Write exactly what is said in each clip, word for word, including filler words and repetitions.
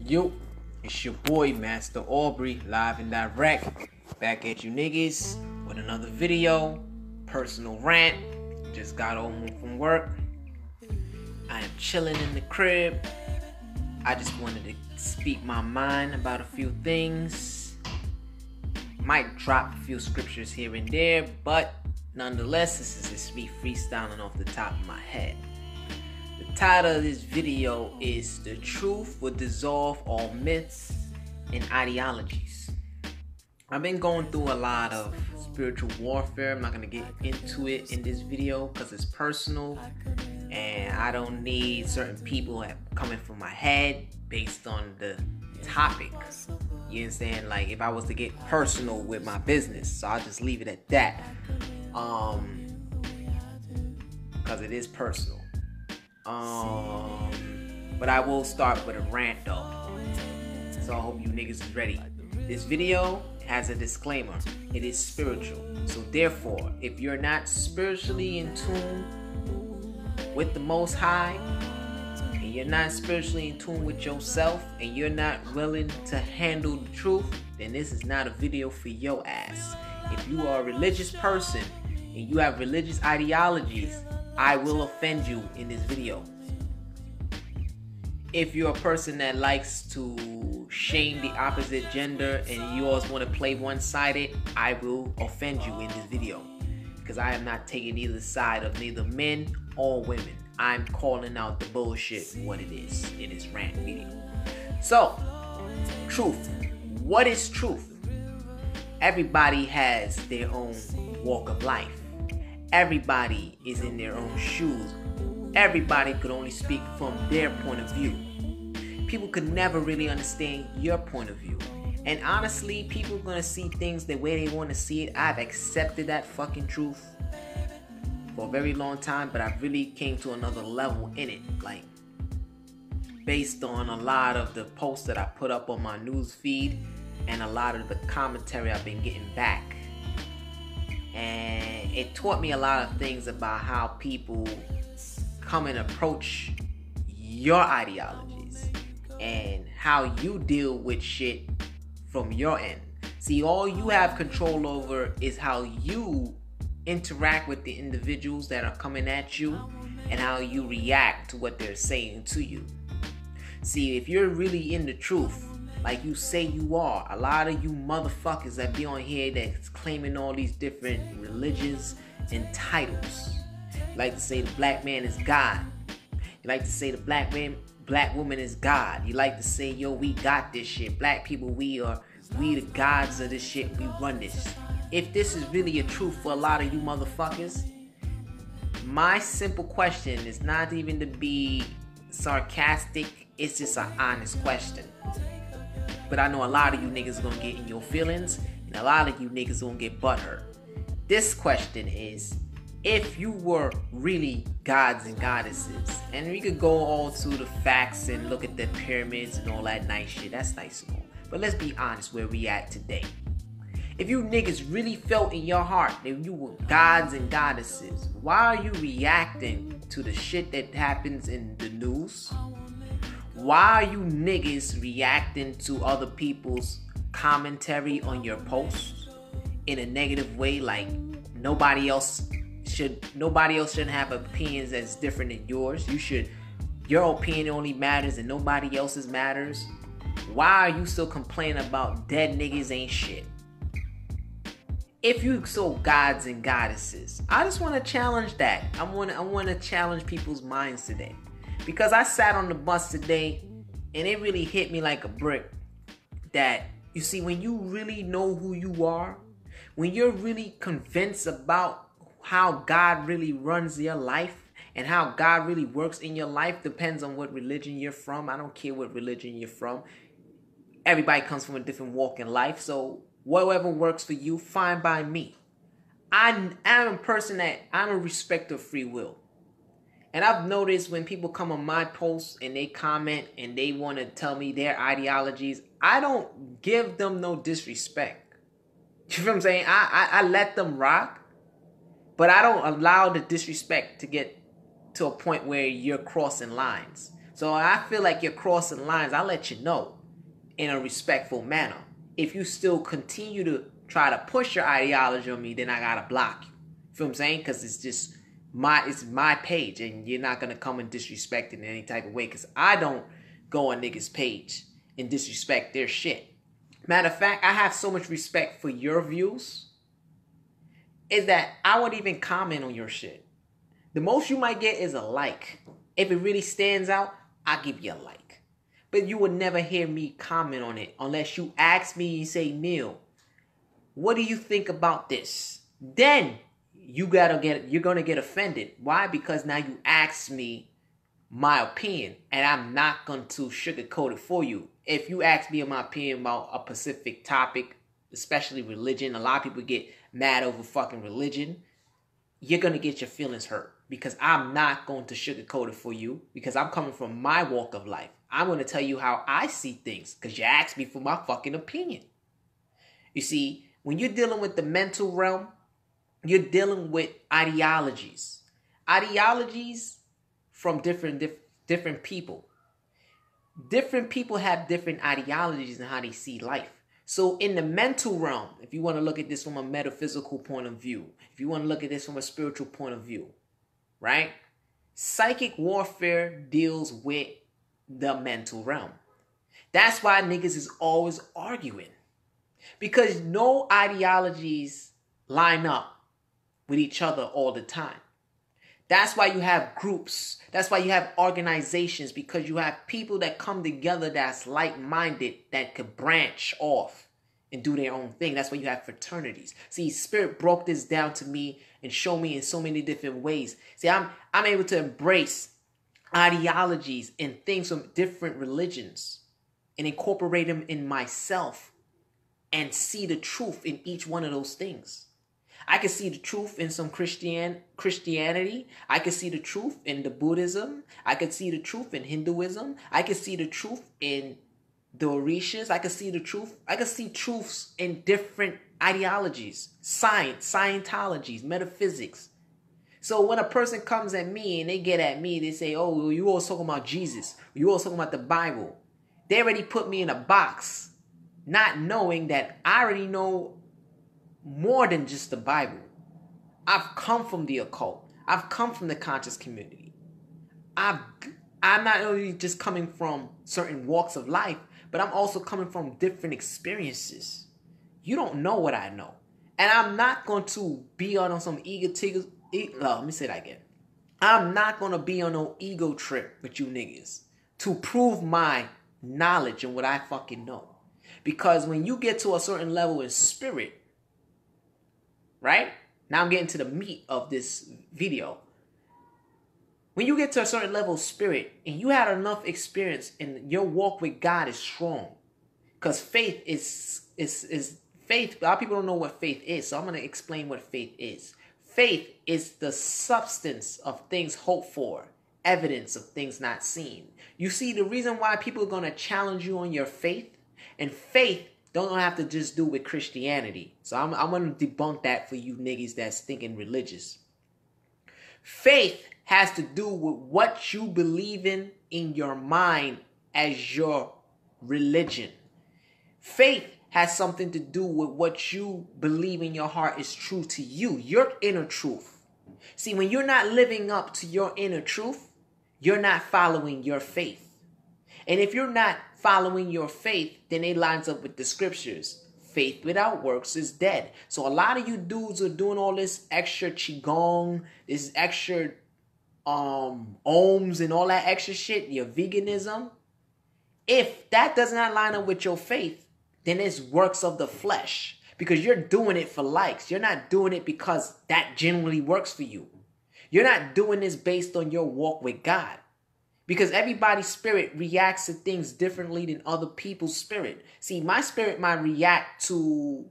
Yo, it's your boy Master Aubrey, live and direct, back at you niggas with another video, personal rant. Just got home from work. I am chilling in the crib. I just wanted to speak my mind about a few things. Might drop a few scriptures here and there, but nonetheless, this is just me freestyling off the top of my head. The title of this video is "The Truth Will Dissolve All Myths and Ideologies." I've been going through a lot of spiritual warfare. I'm not going to get into it in this video because it's personal and I don't need certain people coming from my head based on the topic. You understand? Like if I was to get personal with my business, so I'll just leave it at that. Um, because it is personal. Um, but I will start with a rant though. So I hope you niggas is ready. This video has a disclaimer. It is spiritual. So therefore, if you're not spiritually in tune with the Most High, and you're not spiritually in tune with yourself, and you're not willing to handle the truth, then this is not a video for your ass. If you are a religious person and you have religious ideologies, I will offend you in this video. If you're a person that likes to shame the opposite gender and you always want to play one-sided, I will offend you in this video. Because I am not taking either side of neither men or women. I'm calling out the bullshit for what it is in this rant video. So, truth. What is truth? Everybody has their own walk of life. Everybody is in their own shoes. Everybody could only speak from their point of view. People could never really understand your point of view. And honestly, people are going to see things the way they want to see it. I've accepted that fucking truth for a very long time, but I really came to another level in it. Like, based on a lot of the posts that I put up on my news feed and a lot of the commentary I've been getting back. And it taught me a lot of things about how people come and approach your ideologies and how you deal with shit from your end. See, all you have control over is how you interact with the individuals that are coming at you and how you react to what they're saying to you. See, if you're really in the truth, like you say you are, a lot of you motherfuckers that be on here that's claiming all these different religions and titles. You like to say the black man is God. You like to say the black man, black woman is God. You like to say, yo, we got this shit. Black people, we are, we the gods of this shit. We run this. If this is really a truth for a lot of you motherfuckers, my simple question is not even to be sarcastic. It's just an honest question. But I know a lot of you niggas gonna get in your feelings, and a lot of you niggas gonna get butthurt. This question is, if you were really gods and goddesses, and we could go all to the facts and look at the pyramids and all that nice shit, that's nice and all. But let's be honest where we at today. If you niggas really felt in your heart that you were gods and goddesses, why are you reacting to the shit that happens in the news? Why are you niggas reacting to other people's commentary on your posts in a negative way? Like nobody else should, nobody else shouldn't have opinions that's different than yours. You should, your opinion only matters and nobody else's matters. Why are you still complaining about dead niggas ain't shit? If you so gods and goddesses, I just want to challenge that. I want I want to challenge people's minds today. Because I sat on the bus today and it really hit me like a brick that, you see, when you really know who you are, when you're really convinced about how God really runs your life and how God really works in your life, depends on what religion you're from. I don't care what religion you're from. Everybody comes from a different walk in life. So whatever works for you, fine by me. I am a person that, I'm a respecter of free will. And I've noticed when people come on my posts and they comment and they want to tell me their ideologies, I don't give them no disrespect. You feel what I'm saying? I, I, I let them rock, but I don't allow the disrespect to get to a point where you're crossing lines. So I feel like you're crossing lines. I'll let you know in a respectful manner. If you still continue to try to push your ideology on me, then I gotta block you. Feel what I'm saying? Because it's just my it's my page, and you're not gonna come and disrespect it in any type of way. Because I don't go on niggas' page and disrespect their shit. Matter of fact, I have so much respect for your views, is that I won't even comment on your shit. The most you might get is a like. If it really stands out, I'll give you a like. But you would never hear me comment on it unless you ask me and say, Neil, what do you think about this? Then you gotta get you're gonna get offended. Why? Because now you ask me my opinion, and I'm not going to sugarcoat it for you. If you ask me my opinion about a specific topic, especially religion, a lot of people get mad over fucking religion, you're going to get your feelings hurt, because I'm not going to sugarcoat it for you, because I'm coming from my walk of life. I'm going to tell you how I see things, because you asked me for my fucking opinion. You see, when you're dealing with the mental realm, you're dealing with ideologies. Ideologies from different diff- different people. Different people have different ideologies and how they see life. So in the mental realm, if you want to look at this from a metaphysical point of view, if you want to look at this from a spiritual point of view, right? Psychic warfare deals with the mental realm. That's why niggas is always arguing. Because no ideologies line up with each other all the time. That's why you have groups. That's why you have organizations, because you have people that come together that's like-minded, that could branch off and do their own thing. That's why you have fraternities. See, Spirit broke this down to me and showed me in so many different ways. See, I'm I'm able to embrace ideologies and things from different religions and incorporate them in myself and see the truth in each one of those things. I can see the truth in some Christian Christianity. I can see the truth in the Buddhism. I can see the truth in Hinduism. I can see the truth in the Orishas. I can see the truth. I can see truths in different ideologies, science, Scientologies, metaphysics. So when a person comes at me and they get at me, they say, oh, you always talking about Jesus. You always talking about the Bible. They already put me in a box, not knowing that I already know more than just the Bible. I've come from the occult. I've come from the conscious community. I've, I'm not only just coming from certain walks of life, but I'm also coming from different experiences. You don't know what I know. And I'm not going to be on some ego... E- no, let me say that again. I'm not going to be on no ego trip with you niggas to prove my knowledge and what I fucking know. Because when you get to a certain level in spirit, right? Now I'm getting to the meat of this video. When you get to a certain level of spirit and you had enough experience and your walk with God is strong, because faith is, is, is faith. A lot of people don't know what faith is. So I'm going to explain what faith is. Faith is the substance of things hoped for, evidence of things not seen. You see, the reason why people are going to challenge you on your faith, and faith don't have to just do with Christianity. So I'm, I'm going to debunk that for you niggas that's thinking religious. Faith has to do with what you believe in in your mind as your religion. Faith has something to do with what you believe in your heart is true to you, your inner truth. See, when you're not living up to your inner truth, you're not following your faith. And if you're not following your faith, then it lines up with the scriptures. Faith without works is dead. So a lot of you dudes are doing all this extra qigong, this extra um ohms and all that extra shit, your veganism. If that does not line up with your faith, then it's works of the flesh. Because you're doing it for likes. You're not doing it because that genuinely works for you. You're not doing this based on your walk with God. Because everybody's spirit reacts to things differently than other people's spirit. See, my spirit might react to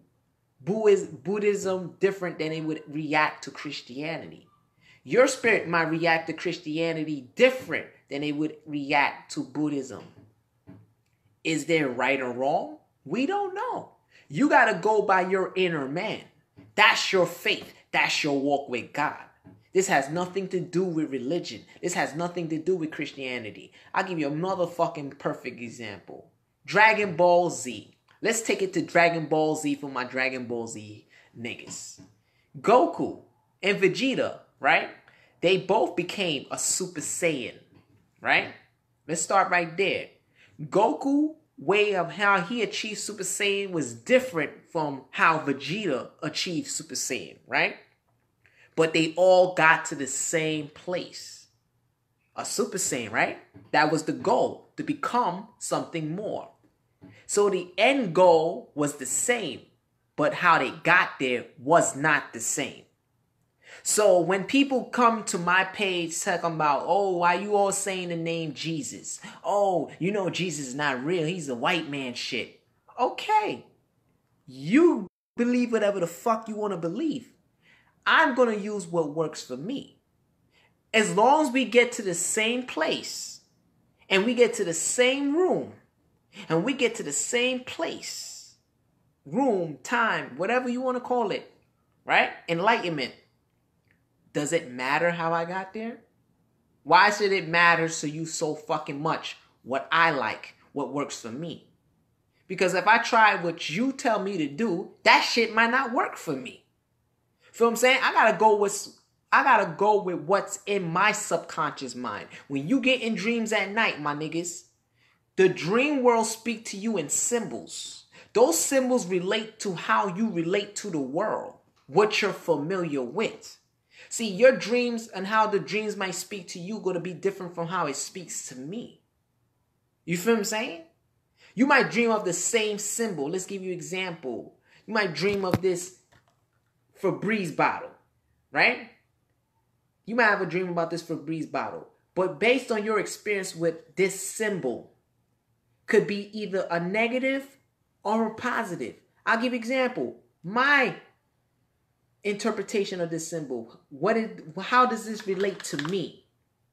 Buddhism different than it would react to Christianity. Your spirit might react to Christianity different than it would react to Buddhism. Is there right or wrong? We don't know. You got to go by your inner man. That's your faith. That's your walk with God. This has nothing to do with religion. This has nothing to do with Christianity. I'll give you a motherfucking perfect example. Dragon Ball Z. Let's take it to Dragon Ball Z for my Dragon Ball Z niggas. Goku and Vegeta, right? They both became a Super Saiyan, right? Let's start right there. Goku way of how he achieved Super Saiyan was different from how Vegeta achieved Super Saiyan, right? But they all got to the same place. A Super Saiyan, right? That was the goal, to become something more. So the end goal was the same, but how they got there was not the same. So when people come to my page talking about, oh, why you all saying the name Jesus? Oh, you know Jesus is not real. He's a white man shit. Okay. You believe whatever the fuck you want to believe. I'm going to use what works for me. As long as we get to the same place and we get to the same room and we get to the same place, room, time, whatever you want to call it, right? Enlightenment. Does it matter how I got there? Why should it matter to you so fucking much what I like, what works for me? Because if I try what you tell me to do, that shit might not work for me. Feel what I'm saying? I gotta go with I gotta go with what's in my subconscious mind. When you get in dreams at night, my niggas, the dream world speak to you in symbols. Those symbols relate to how you relate to the world, what you're familiar with. See, your dreams and how the dreams might speak to you going to be different from how it speaks to me. You feel what I'm saying? You might dream of the same symbol. Let's give you an example. You might dream of this Febreze bottle, right? You might have a dream about this Febreze bottle. But based on your experience with this symbol, could be either a negative or a positive. I'll give you an example. My interpretation of this symbol. What it, how does this relate to me?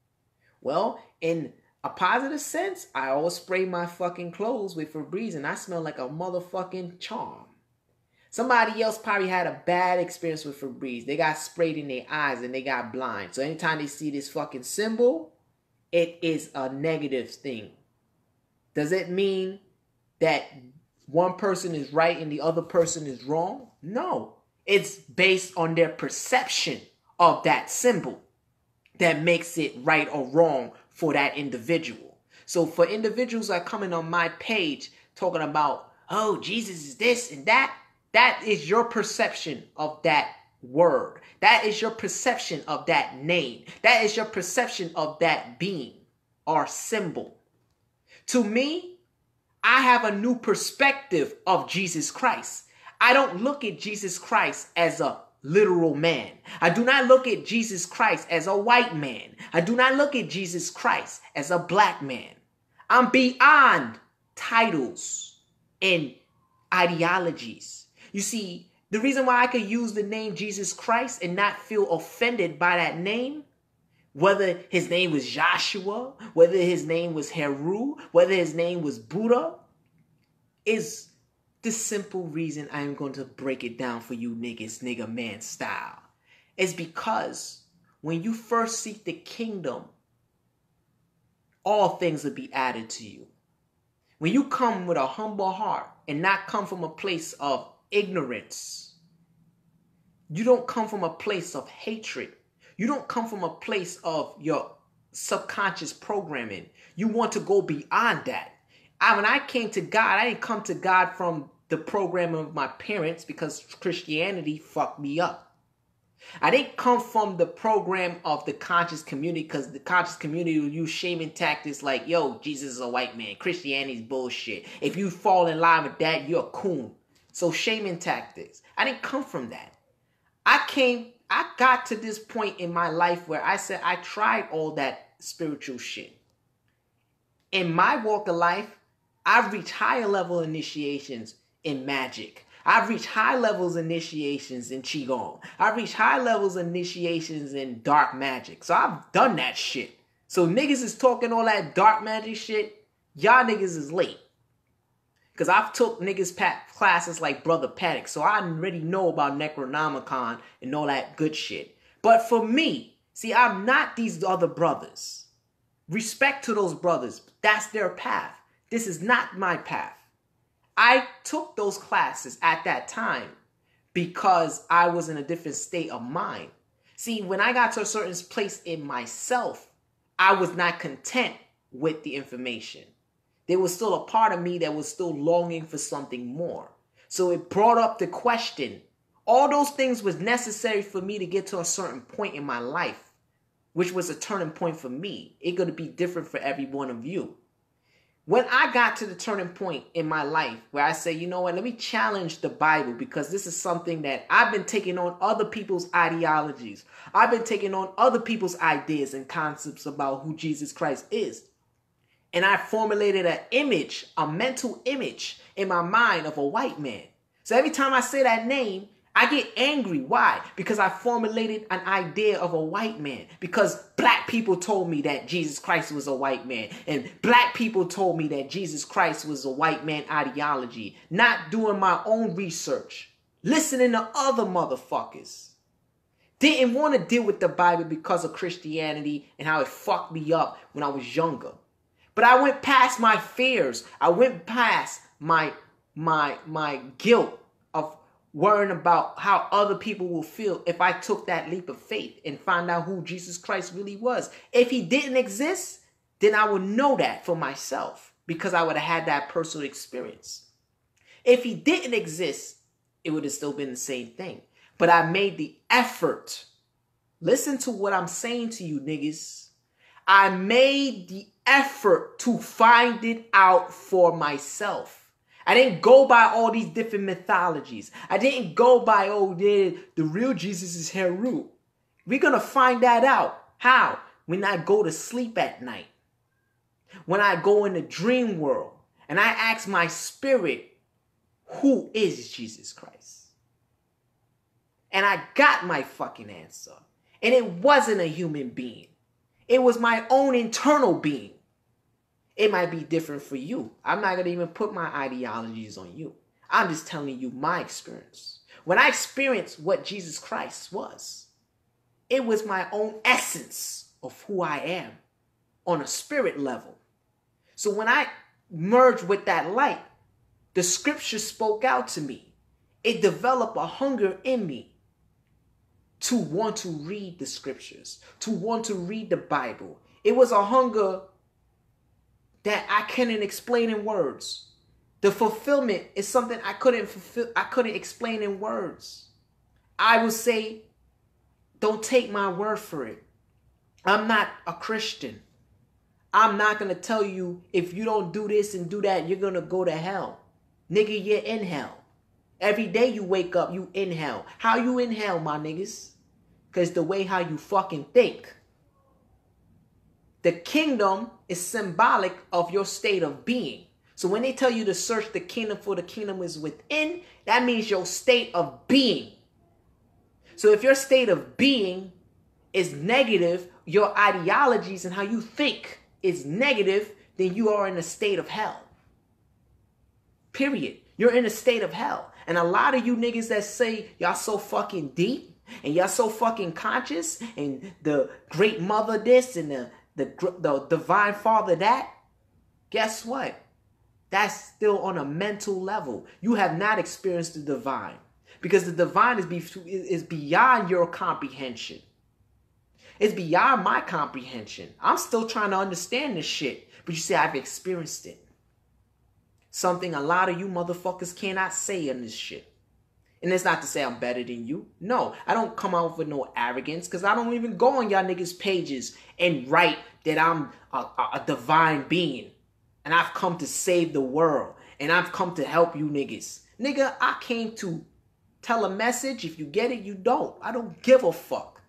Well, in a positive sense, I always spray my fucking clothes with Febreze and I smell like a motherfucking charm. Somebody else probably had a bad experience with Febreze. They got sprayed in their eyes and they got blind. So anytime they see this fucking symbol, it is a negative thing. Does it mean that one person is right and the other person is wrong? No. It's based on their perception of that symbol that makes it right or wrong for that individual. So for individuals that are coming on my page talking about, oh, Jesus is this and that, that is your perception of that word. That is your perception of that name. That is your perception of that being or symbol. To me, I have a new perspective of Jesus Christ. I don't look at Jesus Christ as a literal man. I do not look at Jesus Christ as a white man. I do not look at Jesus Christ as a black man. I'm beyond titles and ideologies. You see, the reason why I could use the name Jesus Christ and not feel offended by that name, whether his name was Joshua, whether his name was Heru, whether his name was Buddha, is the simple reason I am going to break it down for you niggas, nigga man style. Is because when you first seek the kingdom, all things will be added to you. When you come with a humble heart and not come from a place of ignorance, you don't come from a place of hatred. You don't come from a place of your subconscious programming. You want to go beyond that. I, when I came to God, I didn't come to God from the program of my parents because Christianity fucked me up. I didn't come from the program of the conscious community because the conscious community will use shaming tactics like, yo, Jesus is a white man. Christianity is bullshit. If you fall in line with that, you're a coon. So shaming tactics. I didn't come from that. I came, I got to this point in my life where I said I tried all that spiritual shit. In my walk of life, I've reached higher level initiations in magic. I've reached high levels initiations in Qigong. I've reached high levels initiations in dark magic. So I've done that shit. So niggas is talking all that dark magic shit. Y'all niggas is late. Because I've took niggas classes like Brother Paddock. So I already know about Necronomicon and all that good shit. But for me, see, I'm not these other brothers. Respect to those brothers. That's their path. This is not my path. I took those classes at that time because I was in a different state of mind. See, when I got to a certain place in myself, I was not content with the information. There was still a part of me that was still longing for something more. So it brought up the question. All those things was necessary for me to get to a certain point in my life, which was a turning point for me. It's going to be different for every one of you. When I got to the turning point in my life where I say, you know what, let me challenge the Bible, because this is something that I've been taking on other people's ideologies. I've been taking on other people's ideas and concepts about who Jesus Christ is. And I formulated an image, a mental image in my mind of a white man. So every time I say that name, I get angry. Why? Because I formulated an idea of a white man. Because black people told me that Jesus Christ was a white man. And black people told me that Jesus Christ was a white man ideology. Not doing my own research. Listening to other motherfuckers. Didn't want to deal with the Bible because of Christianity and how it fucked me up when I was younger. But I went past my fears. I went past my, my, my guilt of worrying about how other people will feel if I took that leap of faith and find out who Jesus Christ really was. If he didn't exist, then I would know that for myself because I would have had that personal experience. If he didn't exist, it would have still been the same thing. But I made the effort. Listen to what I'm saying to you, niggas. I made the effort to find it out for myself. I didn't go by all these different mythologies. I didn't go by, oh, yeah, the real Jesus is Heru. We're going to find that out. How? When I go to sleep at night. When I go in the dream world and I ask my spirit, who is Jesus Christ? And I got my fucking answer. And it wasn't a human being. It was my own internal being. It might be different for you. I'm not going to even put my ideologies on you. I'm just telling you my experience. When I experienced what Jesus Christ was, it was my own essence of who I am on a spirit level. So when I merged with that light, the scripture spoke out to me. It developed a hunger in me to want to read the scriptures, to want to read the Bible. It was a hunger that I couldn't explain in words. The fulfillment is something I couldn't fulfill, I couldn't explain in words. I would say, don't take my word for it. I'm not a Christian. I'm not going to tell you if you don't do this and do that, you're going to go to hell. Nigga, you're in hell. Every day you wake up, you in hell. How you in hell, my niggas? Because the way how you fucking think. The kingdom is symbolic of your state of being. So when they tell you to search the kingdom for the kingdom is within, that means your state of being. So if your state of being is negative, your ideologies and how you think is negative, then you are in a state of hell. Period. You're in a state of hell. And a lot of you niggas that say y'all so fucking deep and y'all so fucking conscious and the great mother this and the The, the divine father that, guess what? That's still on a mental level. You have not experienced the divine. Because the divine is, be, is beyond your comprehension. It's beyond my comprehension. I'm still trying to understand this shit. But you see, I've experienced it. Something a lot of you motherfuckers cannot say in this shit. And it's not to say I'm better than you. No, I don't come out with no arrogance because I don't even go on y'all niggas' pages and write that I'm a, a, a divine being. And I've come to save the world. And I've come to help you niggas. Nigga, I came to tell a message. If you get it, you don't. I don't give a fuck.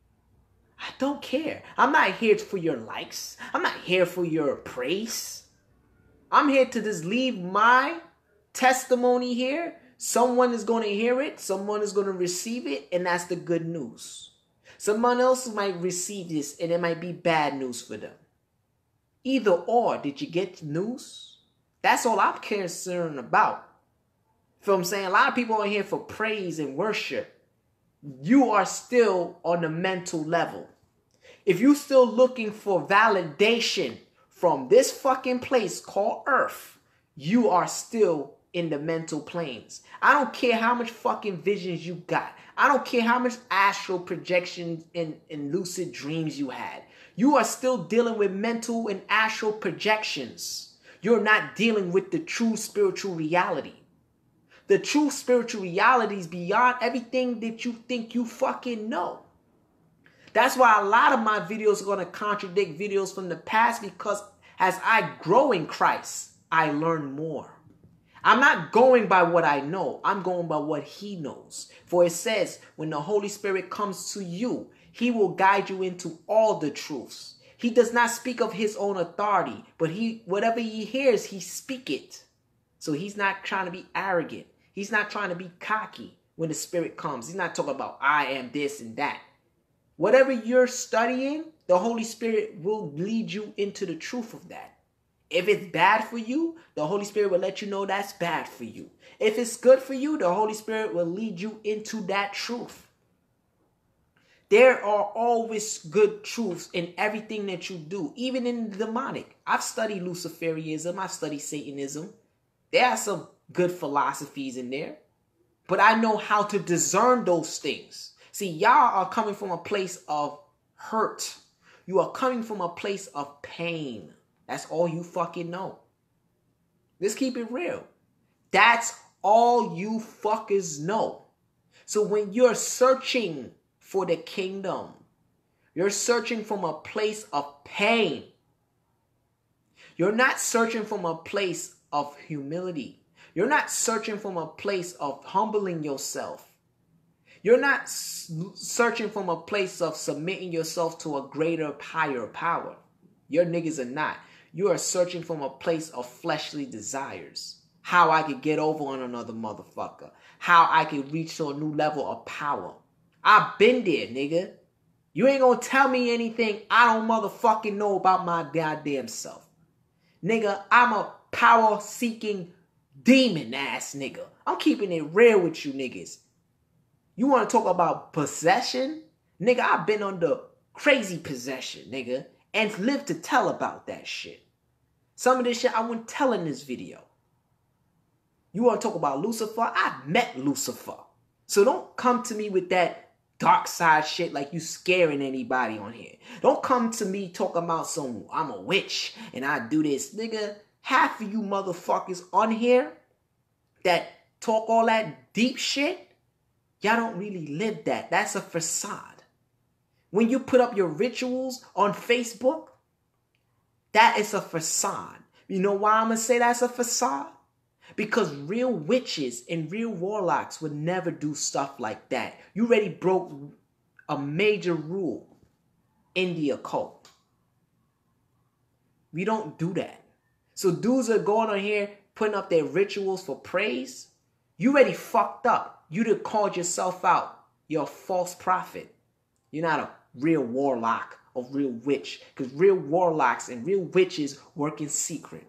I don't care. I'm not here for your likes. I'm not here for your praise. I'm here to just leave my testimony here. Someone is going to hear it. Someone is going to receive it. And that's the good news. Someone else might receive this and it might be bad news for them. Either or, did you get news? That's all I'm concerned about. You feel what I'm saying? A lot of people are here for praise and worship. you are still on the mental level. If you're still looking for validation from this fucking place called Earth, you are still in the mental planes. I don't care how much fucking visions you got. I don't care how much astral projections and, and lucid dreams you had. You are still dealing with mental and astral projections. You're not dealing with the true spiritual reality. The true spiritual reality is beyond everything that you think you fucking know. That's why a lot of my videos are going to contradict videos from the past, because as I grow in Christ, I learn more. I'm not going by what I know. I'm going by what he knows. For it says, when the Holy Spirit comes to you, he will guide you into all the truths. He does not speak of his own authority, but he, whatever he hears, he speak it. So he's not trying to be arrogant. He's not trying to be cocky when the Spirit comes. He's not talking about I am this and that. Whatever you're studying, the Holy Spirit will lead you into the truth of that. If it's bad for you, the Holy Spirit will let you know that's bad for you. If it's good for you, the Holy Spirit will lead you into that truth. There are always good truths in everything that you do, even in the demonic. I've studied Luciferianism. I've studied Satanism. There are some good philosophies in there, but I know how to discern those things. See, y'all are coming from a place of hurt. You are coming from a place of pain. That's all you fucking know. Let's keep it real. That's all you fuckers know. So when you're searching for the kingdom, you're searching from a place of pain. You're not searching from a place of humility. You're not searching from a place of humbling yourself. You're not searching from a place of submitting yourself to a greater, higher power. Your niggas are not. You are searching from a place of fleshly desires. How I could get over on another motherfucker. How I could reach to a new level of power. I've been there, nigga. You ain't gonna tell me anything I don't motherfucking know about my goddamn self. Nigga, I'm a power-seeking demon-ass nigga. I'm keeping it real with you niggas. You want to talk about possession? Nigga, I've been under crazy possession, nigga. And lived to tell about that shit. Some of this shit I wouldn't tell in this video. You want to talk about Lucifer? I've met Lucifer. So don't come to me with that dark side shit like you scaring anybody on here. Don't come to me talking about some, I'm a witch and I do this. Nigga, half of you motherfuckers on here that talk all that deep shit, y'all don't really live that. That's a facade. When you put up your rituals on Facebook, that is a facade. You know why I'm going to say that's a facade? Because real witches and real warlocks would never do stuff like that. You already broke a major rule in the occult. We don't do that. So dudes are going on here putting up their rituals for praise. You already fucked up. You done called yourself out. You're a false prophet. You're not a real warlock or real witch. Because real warlocks and real witches work in secret.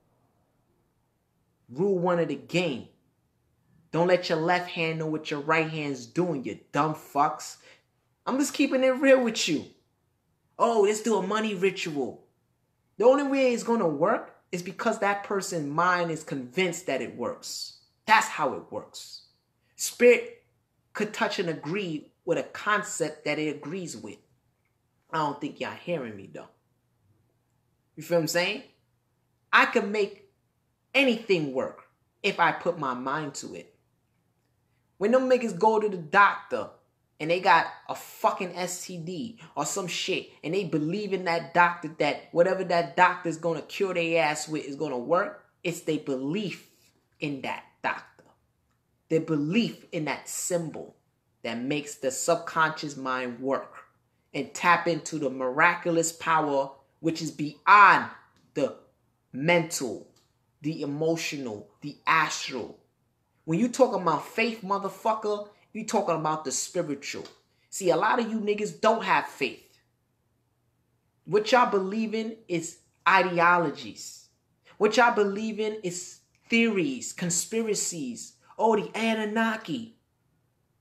Rule one of the game. Don't let your left hand know what your right hand's doing, you dumb fucks. I'm just keeping it real with you. Oh, let's do a money ritual. The only way it's going to work is because that person's mind is convinced that it works. That's how it works. Spirit could touch and agree with a concept that it agrees with. I don't think y'all hearing me though. You feel what I'm saying? I could make anything work if I put my mind to it. When them niggas go to the doctor and they got a fucking S T D or some shit and they believe in that doctor that whatever that doctor's gonna cure their ass with is gonna work, it's their belief in that doctor. Their belief in that symbol that makes the subconscious mind work and tap into the miraculous power which is beyond the mental, the emotional, the astral. When you talking about faith, motherfucker, you talking about the spiritual. See, a lot of you niggas don't have faith. What y'all believe in is ideologies. What y'all believe in is theories, conspiracies. Oh, the Anunnaki.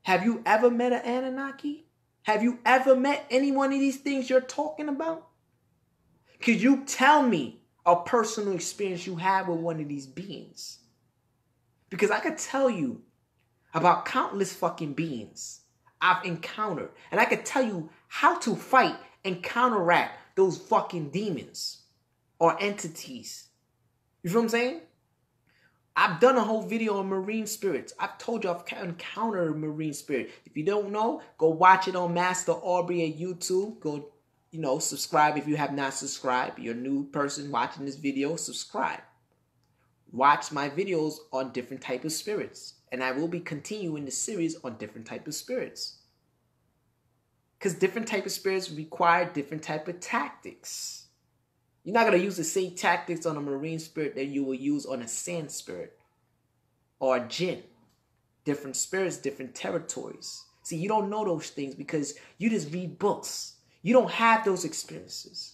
Have you ever met an Anunnaki? Have you ever met any one of these things you're talking about? Could you tell me a personal experience you had with one of these beings? Because I could tell you about countless fucking beings I've encountered. And I could tell you how to fight and counteract those fucking demons or entities. You feel what I'm saying? I've done a whole video on marine spirits. I've told you I've encountered a marine spirit. If you don't know, go watch it on Master Aubrey at YouTube. Go, you know, subscribe if you have not subscribed. You're a new person watching this video, subscribe. Watch my videos on different type of spirits. And I will be continuing the series on different type of spirits. Because different type of spirits require different type of tactics. You're not going to use the same tactics on a marine spirit that you will use on a sand spirit or a jinn. Different spirits, different territories. See, you don't know those things because you just read books. You don't have those experiences.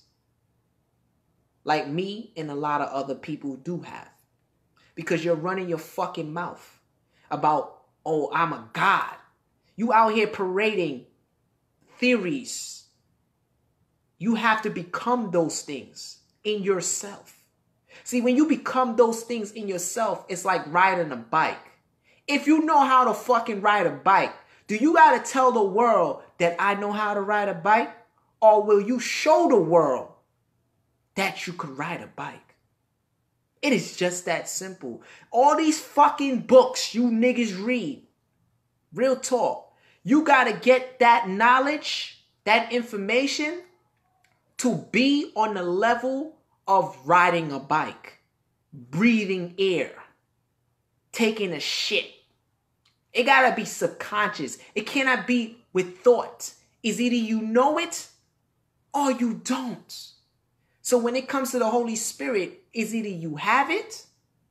Like me and a lot of other people do have. Because you're running your fucking mouth about, oh, I'm a god. You out here parading theories. You have to become those things in yourself. See, when you become those things in yourself, it's like riding a bike. If you know how to fucking ride a bike, do you got to tell the world that I know how to ride a bike? Or will you show the world that you could ride a bike? It is just that simple. All these fucking books you niggas read, real talk, you got to get that knowledge, that information to be on the level of riding a bike, breathing air, taking a shit. It gotta be subconscious. It cannot be with thought. It's either you know it or you don't. So when it comes to the Holy Spirit, it's either you have it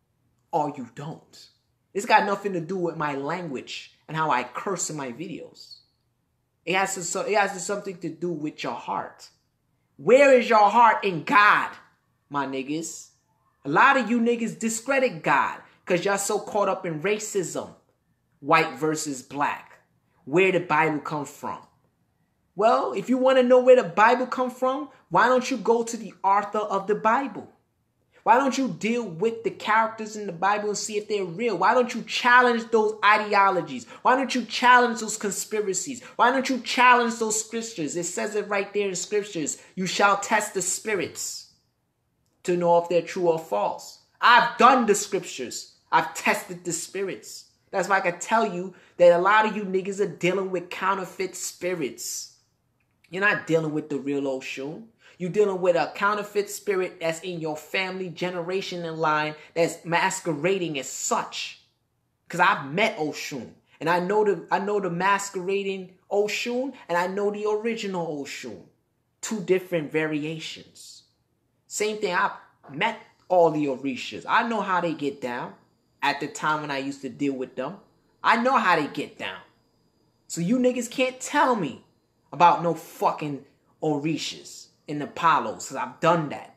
or you don't. It's got nothing to do with my language and how I curse in my videos. It has to, it has something to do with your heart. Where is your heart in God, my niggas? A lot of you niggas discredit God because y'all so caught up in racism. White versus black. Where the Bible come from? Well, if you want to know where the Bible come from, why don't you go to the author of the Bible? Why don't you deal with the characters in the Bible and see if they're real? Why don't you challenge those ideologies? Why don't you challenge those conspiracies? Why don't you challenge those scriptures? It says it right there in scriptures. You shall test the spirits to know if they're true or false. I've done the scriptures. I've tested the spirits. That's why I can tell you that a lot of you niggas are dealing with counterfeit spirits. You're not dealing with the real Oshun. You're dealing with a counterfeit spirit that's in your family generation in line that's masquerading as such. Because I've met Oshun. And I know the I know the masquerading Oshun and I know the original Oshun. Two different variations. Same thing, I've met all the Orishas. I know how they get down at the time when I used to deal with them. I know how they get down. So you niggas can't tell me about no fucking Orishas and Apollos, because I've done that.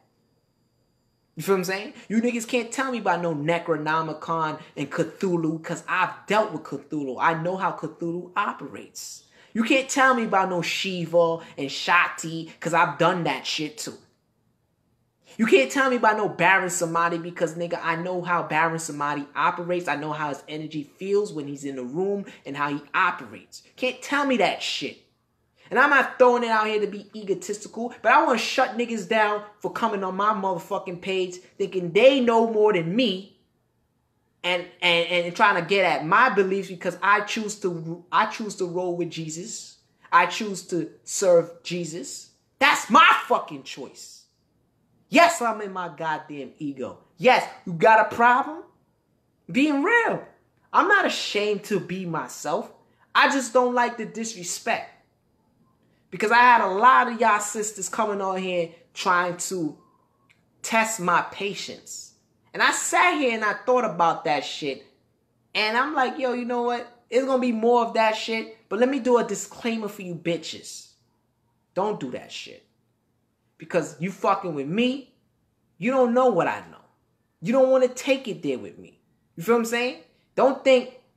You feel what I'm saying? You niggas can't tell me about no Necronomicon and Cthulhu, because I've dealt with Cthulhu. I know how Cthulhu operates. You can't tell me about no Shiva and Shakti, because I've done that shit too. You can't tell me about no Baron Samadi, because nigga, I know how Baron Samadi operates. I know how his energy feels when he's in the room and how he operates. Can't tell me that shit. And I'm not throwing it out here to be egotistical, but I want to shut niggas down for coming on my motherfucking page thinking they know more than me and, and, and trying to get at my beliefs because I choose to I choose to roll with Jesus. I choose to serve Jesus. That's my fucking choice. Yes, I'm in my goddamn ego. Yes, you got a problem? Being real. I'm not ashamed to be myself. I just don't like the disrespect. Because I had a lot of y'all sisters coming on here trying to test my patience. And I sat here and I thought about that shit. And I'm like, yo, you know what? It's going to be more of that shit. But let me do a disclaimer for you bitches. Don't do that shit. Because you fucking with me, you don't know what I know. You don't want to take it there with me. You feel what I'm saying? Don't think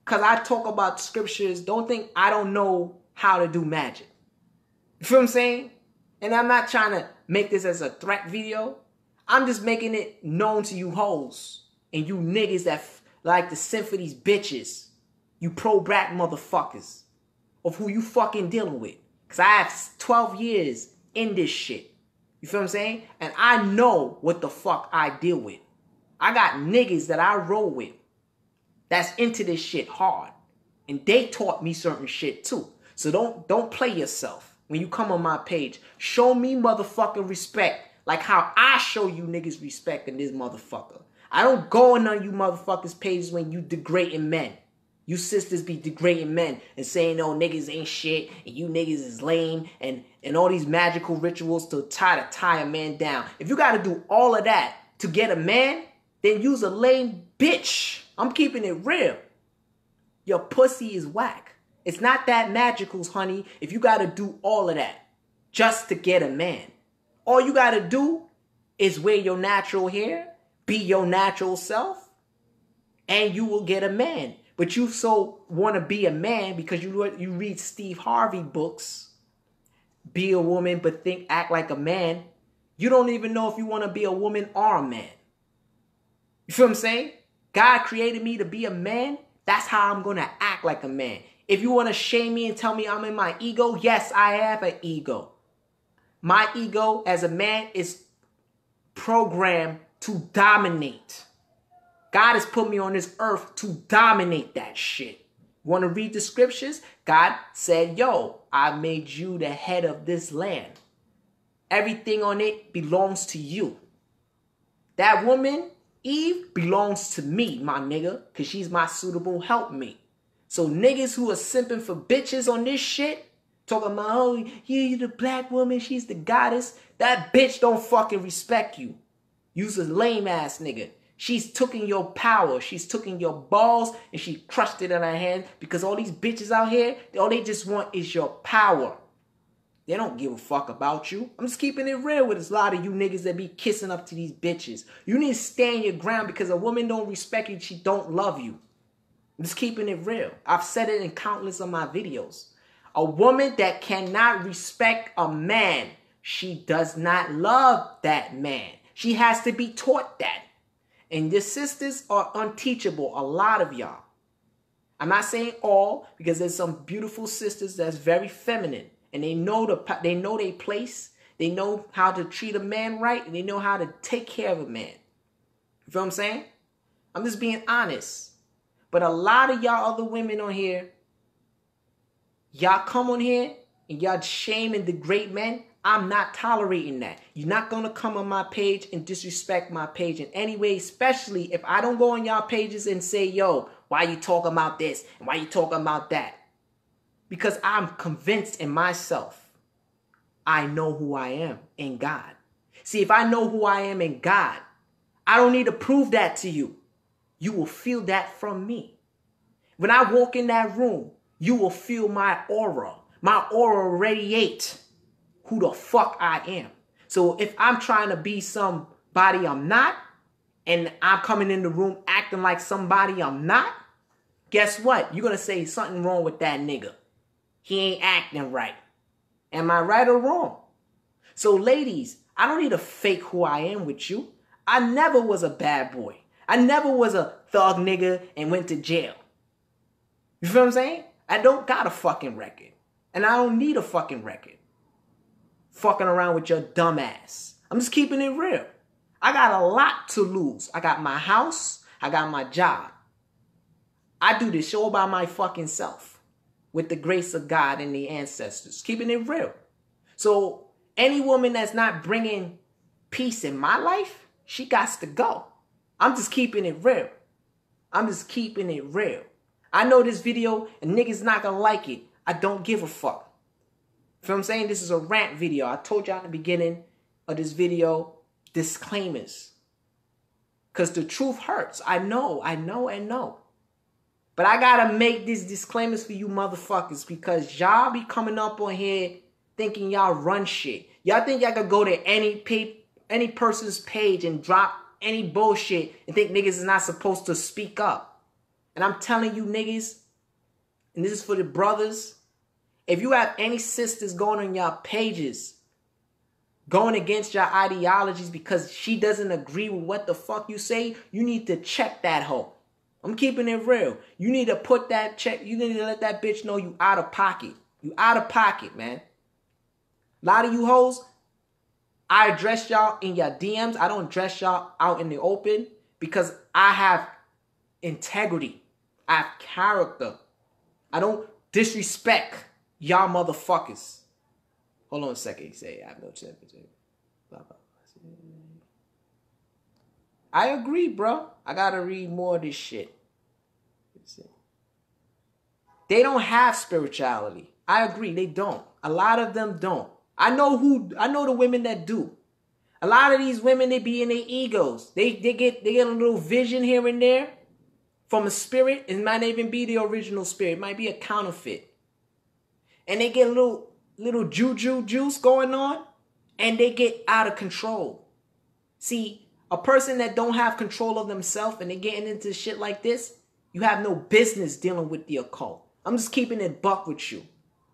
because I talk about scriptures, don't think I don't know how to do magic. You feel what I'm saying? And I'm not trying to make this as a threat video. I'm just making it known to you hoes and you niggas that f like to send for these bitches. You pro-black motherfuckers of who you fucking dealing with. Because I have twelve years in this shit. You feel what I'm saying? And I know what the fuck I deal with. I got niggas that I roll with that's into this shit hard. And they taught me certain shit too. So don't, don't play yourself when you come on my page. Show me motherfucking respect like how I show you niggas respect in this motherfucker. I don't go on none of you motherfuckers' pages when you degrading men. You sisters be degrading men and saying, oh, niggas ain't shit and you niggas is lame and, and all these magical rituals to try to tie a man down. If you got to do all of that to get a man, then use a lame bitch. I'm keeping it real. Your pussy is whack. It's not that magical, honey, if you got to do all of that just to get a man. All you got to do is wear your natural hair, be your natural self, and you will get a man. But you so want to be a man because you, you read Steve Harvey books, be a woman but think, act like a man. You don't even know if you want to be a woman or a man. You feel what I'm saying? God created me to be a man. That's how I'm going to act like a man. If you want to shame me and tell me I'm in my ego, yes, I have an ego. My ego as a man is programmed to dominate. God has put me on this earth to dominate that shit. Want to read the scriptures? God said, yo, I made you the head of this land. Everything on it belongs to you. That woman, Eve, belongs to me, my nigga, because she's my suitable helpmate. So niggas who are simping for bitches on this shit, talking about, oh, you the black woman, she's the goddess. That bitch don't fucking respect you. You's a lame ass nigga. She's taking your power. She's taking your balls and she crushed it in her hand because all these bitches out here, all they just want is your power. They don't give a fuck about you. I'm just keeping it real with a lot of you niggas that be kissing up to these bitches. You need to stand your ground because a woman don't respect you. She don't love you. I'm just keeping it real. I've said it in countless of my videos. A woman that cannot respect a man, she does not love that man. She has to be taught that. And your sisters are unteachable, a lot of y'all. I'm not saying all, because there's some beautiful sisters that's very feminine. And they know the they know their place. They know how to treat a man right. And they know how to take care of a man. You feel what I'm saying? I'm just being honest. But a lot of y'all other women on here, y'all come on here and y'all shame and degrade men. I'm not tolerating that. You're not going to come on my page and disrespect my page in any way, especially if I don't go on y'all pages and say, yo, why you talking about this and why you talking about that? Because I'm convinced in myself. I know who I am in God. See, if I know who I am in God, I don't need to prove that to you. You will feel that from me. When I walk in that room, you will feel my aura. My aura radiate who the fuck I am. So if I'm trying to be somebody I'm not, and I'm coming in the room acting like somebody I'm not, guess what? You're going to say something wrong with that nigga. He ain't acting right. Am I right or wrong? So ladies, I don't need to fake who I am with you. I never was a bad boy. I never was a thug nigga and went to jail. You feel what I'm saying? I don't got a fucking record. And I don't need a fucking record. Fucking around with your dumb ass. I'm just keeping it real. I got a lot to lose. I got my house. I got my job. I do this all by my fucking self. With the grace of God and the ancestors. Keeping it real. So any woman that's not bringing peace in my life, she got to go. I'm just keeping it real. I'm just keeping it real. I know this video and niggas not gonna like it. I don't give a fuck. You know what I'm saying? This is a rant video. I told y'all in the beginning of this video, disclaimers. Because the truth hurts. I know, I know, I know. But I gotta make these disclaimers for you motherfuckers because y'all be coming up on here thinking y'all run shit. Y'all think y'all could go to any pe any person's page and drop any bullshit and think niggas is not supposed to speak up. And I'm telling you niggas, and this is for the brothers, if you have any sisters going on your pages, going against your ideologies because she doesn't agree with what the fuck you say, you need to check that hoe. I'm keeping it real. You need to put that check, you need to let that bitch know you out of pocket. You out of pocket, man. A lot of you hoes, I address y'all in your D Ms. I don't address y'all out in the open because I have integrity. I have character. I don't disrespect y'all motherfuckers. Hold on a second. He say, I have no temperature. Blah, blah. I agree, bro. I gotta read more of this shit. They don't have spirituality. I agree, they don't. A lot of them don't. I know who. I know the women that do. A lot of these women, they be in their egos. They they get they get a little vision here and there from a spirit. It might not even be the original spirit. It might be a counterfeit. And they get a little little juju juice going on, and they get out of control. See, a person that don't have control of themselves and they getting into shit like this, you have no business dealing with the occult. I'm just keeping it buck with you.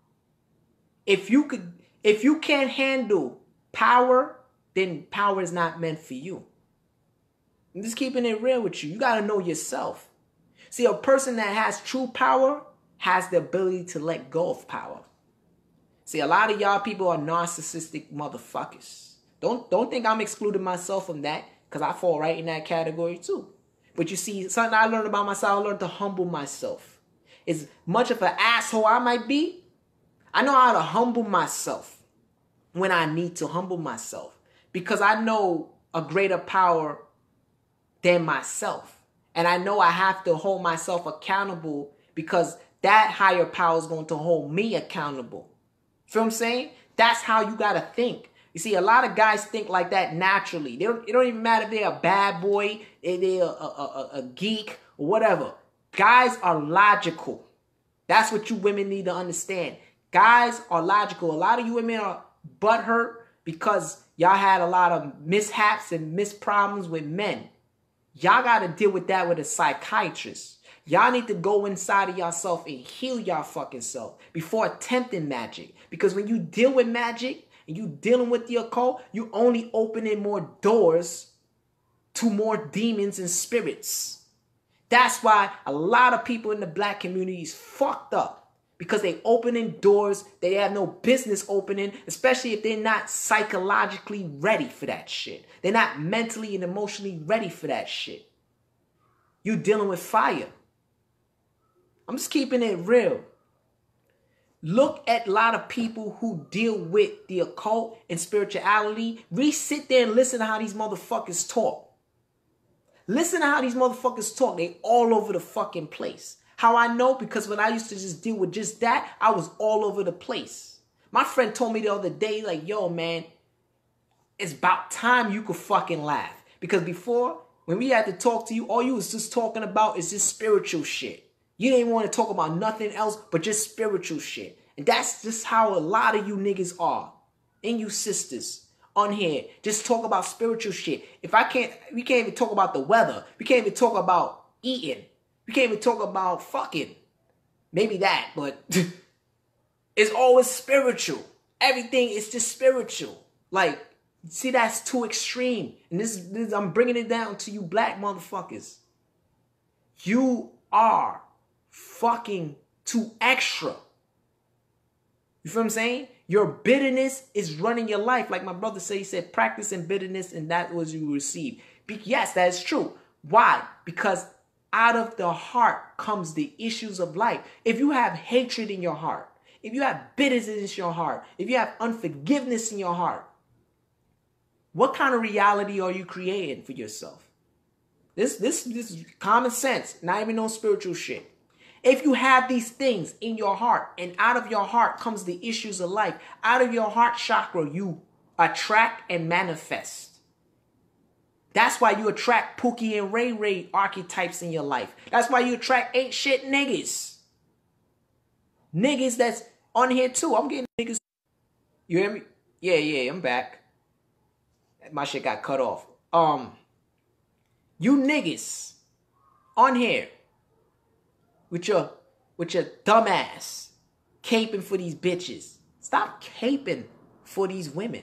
If you could, if you can't handle power, then power is not meant for you. I'm just keeping it real with you. You got to know yourself. See, a person that has true power has the ability to let go of power. See, a lot of y'all people are narcissistic motherfuckers. Don't, don't think I'm excluding myself from that, because I fall right in that category too. But you see, something I learned about myself, I learned to humble myself. As much of an asshole I might be, I know how to humble myself when I need to humble myself. Because I know a greater power than myself. And I know I have to hold myself accountable because that higher power is going to hold me accountable. Feel what I'm saying? That's how you got to think. You see, a lot of guys think like that naturally. They don't, it don't even matter if they're a bad boy, if they're a, a, a, a geek, or whatever. Guys are logical. That's what you women need to understand. Guys are logical. A lot of you women are butthurt because y'all had a lot of mishaps and misproblems with men. Y'all got to deal with that with a psychiatrist. Y'all need to go inside of yourself and heal y'all fucking self before attempting magic. Because when you deal with magic and you dealing with the occult, you only opening more doors to more demons and spirits. That's why a lot of people in the black community is fucked up. Because they opening doors they have no business opening, especially if they're not psychologically ready for that shit. They're not mentally and emotionally ready for that shit. You dealing with fire. I'm just keeping it real. Look at a lot of people who deal with the occult and spirituality. Really sit there and listen to how these motherfuckers talk. Listen to how these motherfuckers talk. They all over the fucking place. How I know? Because when I used to just deal with just that, I was all over the place. My friend told me the other day, like, yo, man, it's about time you could fucking laugh. Because before, when we had to talk to you, all you was just talking about is just spiritual shit. You didn't want to talk about nothing else but just spiritual shit. And that's just how a lot of you niggas are. And you sisters on here. Just talk about spiritual shit. If I can't, we can't even talk about the weather. We can't even talk about eating. We can't even talk about fucking. Maybe that, but it's always spiritual. Everything is just spiritual. Like, see, that's too extreme. And this, this I'm bringing it down to you black motherfuckers. You are fucking too extra. You feel what I'm saying? Your bitterness is running your life. Like my brother said, he said, practice in bitterness and that was you receive. Be yes, that is true. Why? Because out of the heart comes the issues of life. If you have hatred in your heart, if you have bitterness in your heart, if you have unforgiveness in your heart, what kind of reality are you creating for yourself? This, this, this is common sense, not even no spiritual shit. If you have these things in your heart and out of your heart comes the issues of life, out of your heart chakra, you attract and manifest. That's why you attract Pookie and Ray Ray archetypes in your life. That's why you attract ain't shit niggas. Niggas that's on here too. I'm getting niggas. You hear me? Yeah, yeah, I'm back. My shit got cut off. Um, you niggas on here with your with your dumb ass caping for these bitches. Stop caping for these women.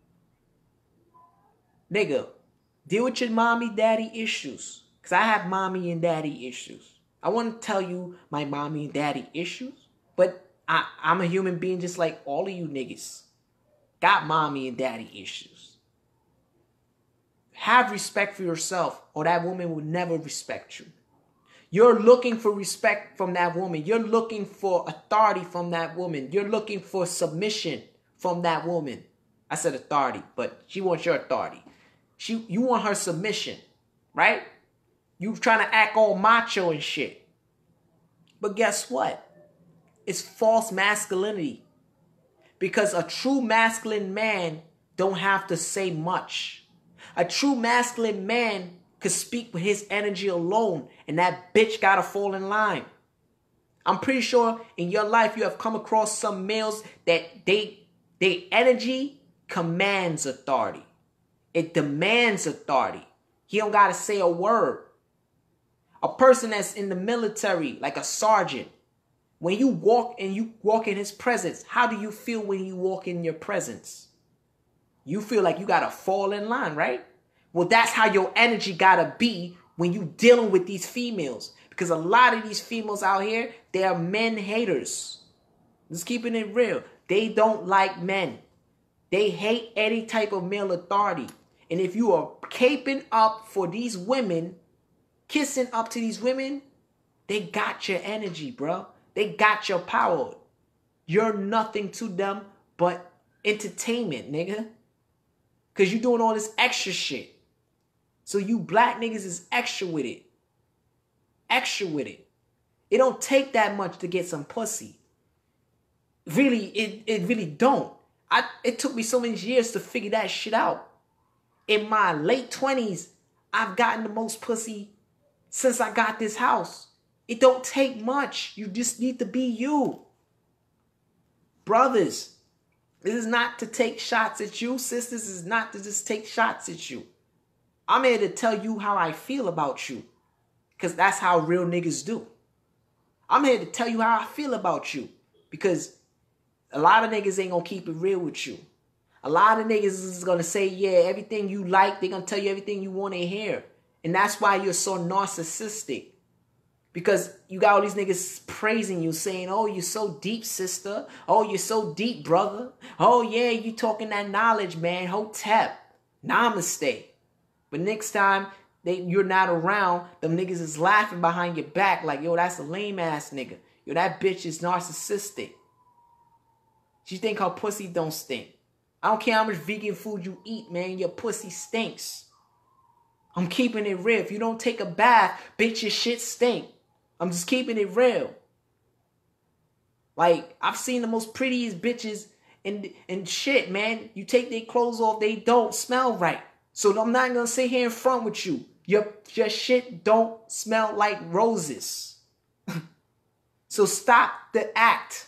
Nigga, deal with your mommy daddy issues. Because I have mommy and daddy issues. I want to tell you my mommy and daddy issues. But I, I'm a human being just like all of you niggas. Got mommy and daddy issues. Have respect for yourself or that woman will never respect you. You're looking for respect from that woman. You're looking for authority from that woman. You're looking for submission from that woman. I said authority, but she wants your authority. She, you want her submission, right? You trying to act all macho and shit. But guess what? It's false masculinity. Because a true masculine man don't have to say much. A true masculine man could speak with his energy alone, and that bitch gotta fall in line. I'm pretty sure in your life you have come across some males that they, their energy commands authority. It demands authority. He don't gotta say a word. A person that's in the military, like a sergeant, when you walk and you walk in his presence, how do you feel when you walk in your presence? You feel like you gotta fall in line, right? Well, that's how your energy gotta be when you dealing with these females. Because a lot of these females out here, they are men haters. Just keeping it real. They don't like men. They hate any type of male authority. And if you are caping up for these women, kissing up to these women, they got your energy, bro. They got your power. You're nothing to them but entertainment, nigga. Because you're doing all this extra shit. So you black niggas is extra with it. Extra with it. It don't take that much to get some pussy. Really, it, it really don't. I, it took me so many years to figure that shit out. In my late twenties, I've gotten the most pussy since I got this house. It don't take much. You just need to be you. Brothers, this is not to take shots at you. Sisters, this is not to just take shots at you. I'm here to tell you how I feel about you. Because that's how real niggas do. I'm here to tell you how I feel about you. Because a lot of niggas ain't going to keep it real with you. A lot of niggas is going to say, yeah, everything you like, they're going to tell you everything you want to hear. And that's why you're so narcissistic. Because you got all these niggas praising you, saying, oh, you're so deep, sister. Oh, you're so deep, brother. Oh, yeah, you talking that knowledge, man. Hotep. Namaste. But next time they, you're not around, them niggas is laughing behind your back like, yo, that's a lame-ass nigga. Yo, that bitch is narcissistic. She think her pussy don't stink. I don't care how much vegan food you eat, man. Your pussy stinks. I'm keeping it real. If you don't take a bath, bitch, your shit stink. I'm just keeping it real. Like, I've seen the most prettiest bitches and, and shit, man. You take their clothes off, they don't smell right. So I'm not going to sit here in front with you. Your, your shit don't smell like roses. So stop the act.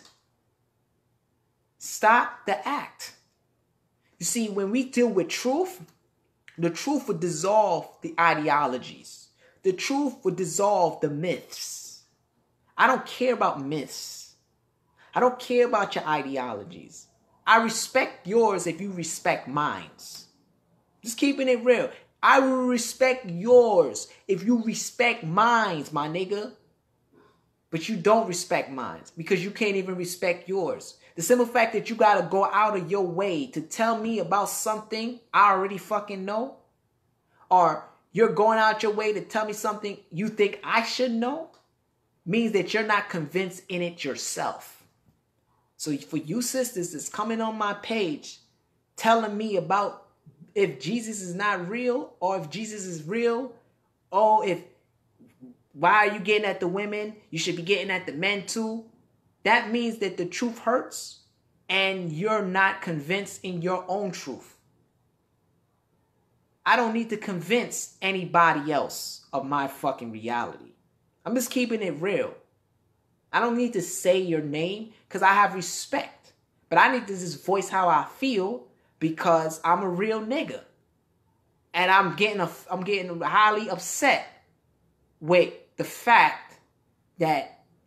Stop the act. You see, when we deal with truth, the truth would dissolve the ideologies. The truth would dissolve the myths. I don't care about myths. I don't care about your ideologies. I respect yours if you respect mine. Just keeping it real. I will respect yours if you respect mine, my nigga. But you don't respect mine because you can't even respect yours. The simple fact that you got to go out of your way to tell me about something I already fucking know, or you're going out your way to tell me something you think I should know, means that you're not convinced in it yourself. So for you sisters that's coming on my page telling me about if Jesus is not real, or if Jesus is real, or if why are you getting at the women? You should be getting at the men too. That means that the truth hurts and you're not convinced in your own truth. I don't need to convince anybody else of my fucking reality. I'm just keeping it real. I don't need to say your name because I have respect. But I need to just voice how I feel because I'm a real nigga. And I'm getting a, I'm getting highly upset with the fact that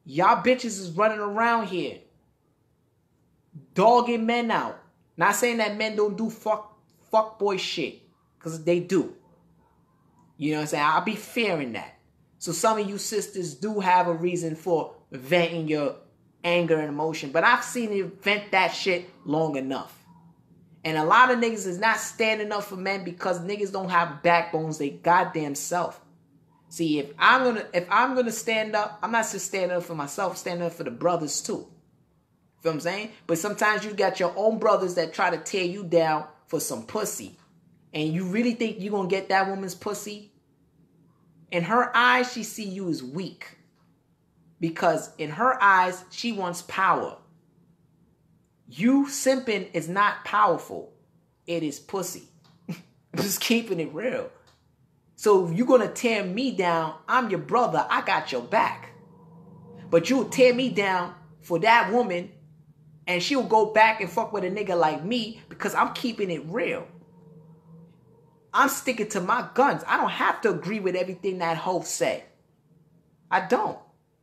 Y'all bitches is running around here dogging men out. Not saying that men don't do fuck, fuck boy shit. Because they do. You know what I'm saying? I'll be fair in that. So some of you sisters do have a reason for venting your anger and emotion. But I've seen you vent that shit long enough. And a lot of niggas is not standing up for men because niggas don't have backbones they goddamn self. See, if I'm gonna if I'm gonna stand up, I'm not just standing up for myself, standing up for the brothers too. Feel what I'm saying? But sometimes you got your own brothers that try to tear you down for some pussy. And you really think you're gonna get that woman's pussy? In her eyes, she see you as weak. Because in her eyes, she wants power. You simping is not powerful. It is pussy. I'm just keeping it real. So if you're going to tear me down, I'm your brother. I got your back. But you'll tear me down for that woman and she'll go back and fuck with a nigga like me because I'm keeping it real. I'm sticking to my guns. I don't have to agree with everything that hoe say. I don't.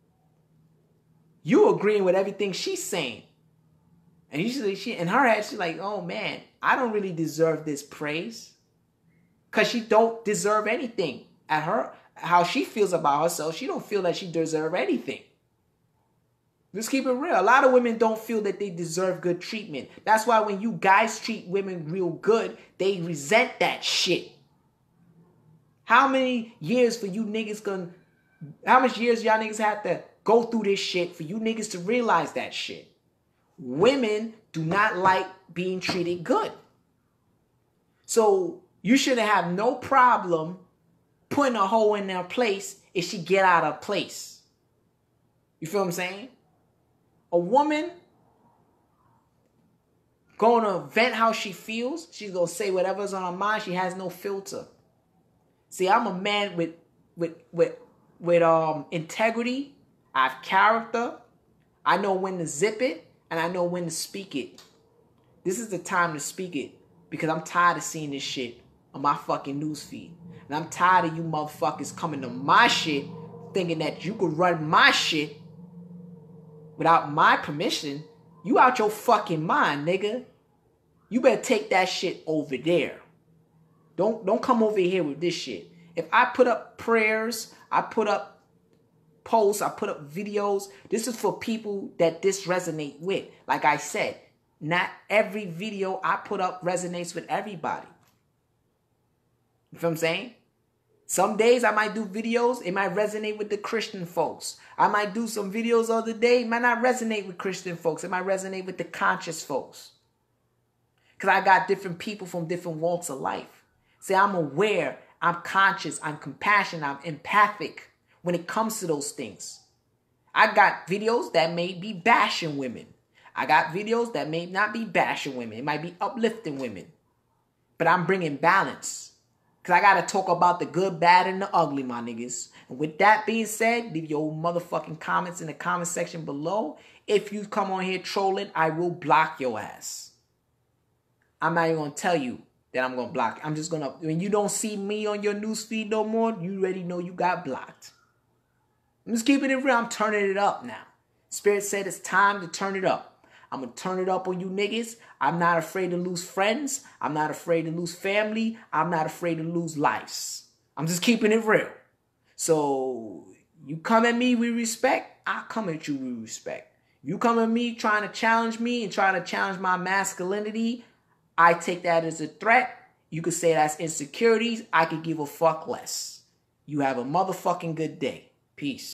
You agreeing with everything she's saying. And usually she, in her head, she's like, oh man, I don't really deserve this praise. Because she don't deserve anything. At her, how she feels about herself, she don't feel that she deserves anything. Let's keep it real. A lot of women don't feel that they deserve good treatment. That's why when you guys treat women real good, they resent that shit. How many years for you niggas gonna, how much years y'all niggas have to go through this shit for you niggas to realize that shit? Women do not like being treated good. So you shouldn't have no problem putting a hoe in their place if she get out of place. You feel what I'm saying? A woman going to vent how she feels. She's going to say whatever's on her mind. She has no filter. See, I'm a man with with with with um integrity. I have character. I know when to zip it and I know when to speak it. This is the time to speak it because I'm tired of seeing this shit on my fucking newsfeed. And I'm tired of you motherfuckers coming to my shit thinking that you could run my shit without my permission. You out your fucking mind, nigga. You better take that shit over there. Don't, don't come over here with this shit. If I put up prayers, I put up posts, I put up videos, this is for people that this resonate with. Like I said, not every video I put up resonates with everybody. You feel what I'm saying? Some days I might do videos, it might resonate with the Christian folks. I might do some videos the other day, it might not resonate with Christian folks. It might resonate with the conscious folks. Because I got different people from different walks of life. See, I'm aware, I'm conscious, I'm compassionate, I'm empathic when it comes to those things. I got videos that may be bashing women. I got videos that may not be bashing women. It might be uplifting women. But I'm bringing balance. Because I got to talk about the good, bad, and the ugly, my niggas. And with that being said, leave your motherfucking comments in the comment section below. If you come on here trolling, I will block your ass. I'm not even going to tell you that I'm going to block. I'm just going to, when you don't see me on your newsfeed no more, you already know you got blocked. I'm just keeping it real. I'm turning it up now. Spirit said it's time to turn it up. I'm going to turn it up on you niggas. I'm not afraid to lose friends. I'm not afraid to lose family. I'm not afraid to lose lives. I'm just keeping it real. So you come at me with respect, I come at you with respect. You come at me trying to challenge me and trying to challenge my masculinity, I take that as a threat. You could say that's insecurities. I could give a fuck less. You have a motherfucking good day. Peace.